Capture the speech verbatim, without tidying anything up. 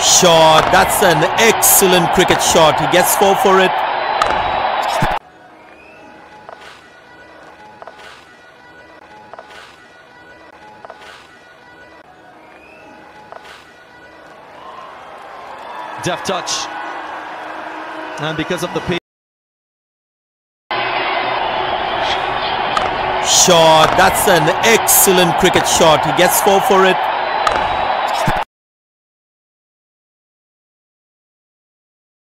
Shot. That's an excellent cricket shot. He gets four for it. Deft touch, and because of the pace. Shot. That's an excellent cricket shot. He gets four for it.